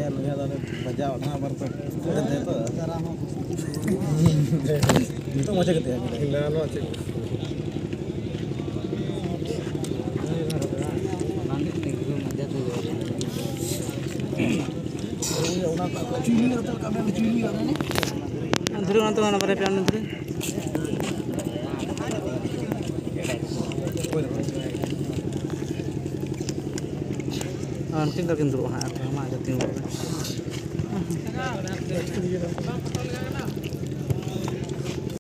ya nuya dale bajau na bar to gede to itu macam gede ya na no ache Antri orang tu mana pada pian antri? Antri tak kena turun, apa macam tu.